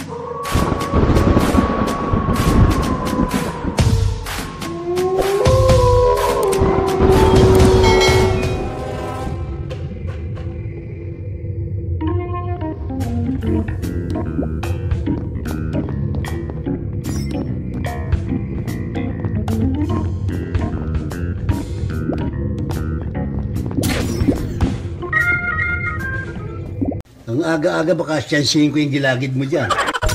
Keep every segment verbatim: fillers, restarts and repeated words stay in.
Ang aga-aga baka siyansihin ko yung gilagid mo dyan.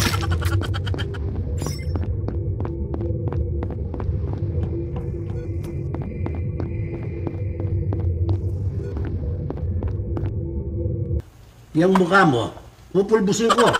Yung mukha mo, pupulbusin ko.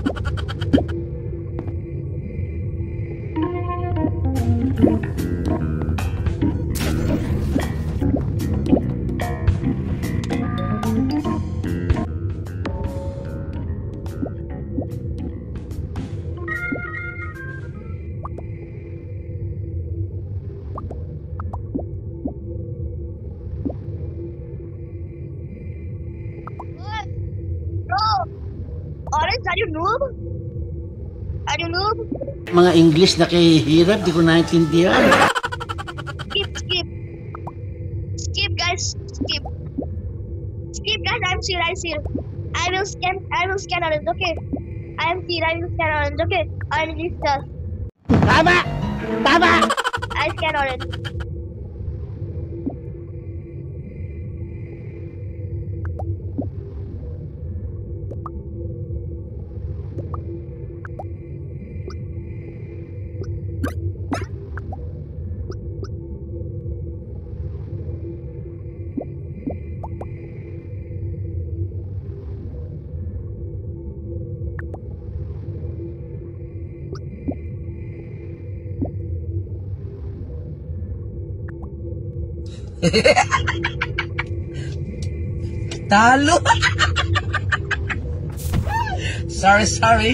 Orange, are you noob? Are you noob? Mga English na kahihirap, di ko naintindihan. Skip, skip. Skip, guys. Skip. Skip, guys. I'm here. I'm here. I will scan. I will scan orange. Okay. I am here. I will scan orange. Okay. Orange is dust. Tama! Tama! I scan orange. Talo. Sorry, sorry.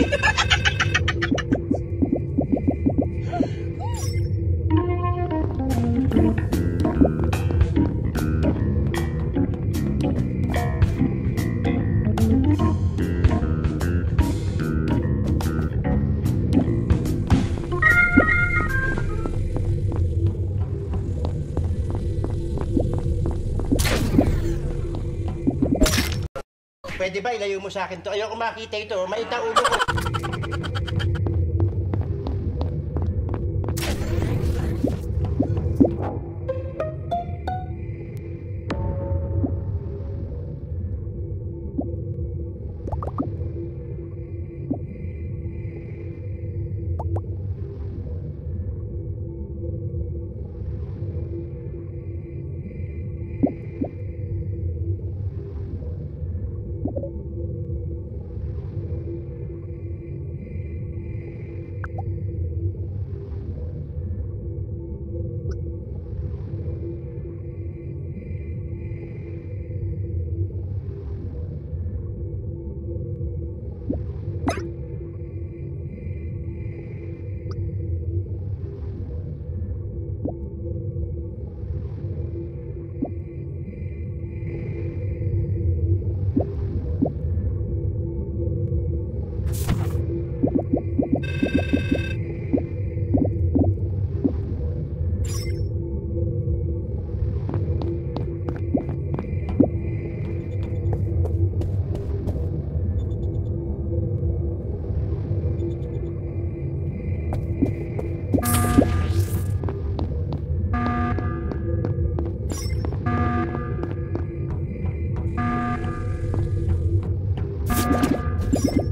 Pwede ba ilayo mo sa akin to? Ayoko makita ito. Maita ulo ko. You